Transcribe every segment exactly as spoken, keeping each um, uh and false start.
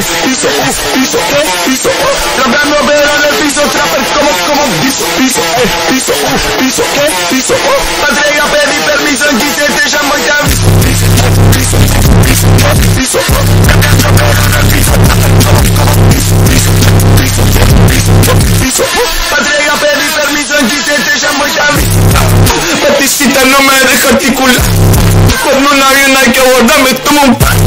es piso, es piso, es piso. Trapeando pero en el piso, trapper como, como piso, piso, es piso, es piso, es piso. Patrega, pedí permiso, en quince te llamo y te aviso. Piso, piso, piso, piso. Trapeando pero en el piso, trapper como, como piso, piso, piso, piso, piso. Patrega, pedí permiso, en quince te llamo y te aviso. Paticita no me deja articular. Cuando un avión hay que abordar, me tomo un pan.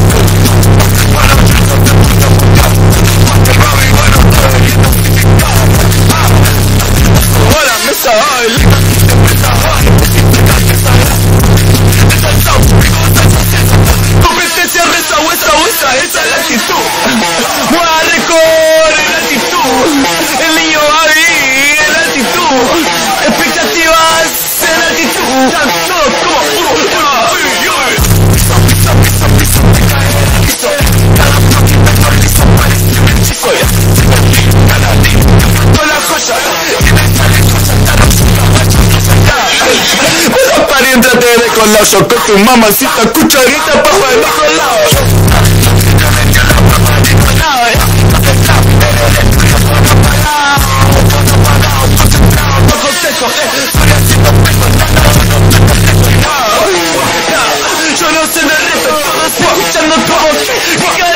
Hola, mesa, competencia, reza, huesa, huesa, esa es la actitud. Voy a recorrer la actitud. El niño va a vivir en la actitud. Expectativas en la actitud. Todo como con la joya. Puedo pariéntate de coloso con tu mamacita cucharita para el otro lado. Yo no sé de reto, todo escuchando como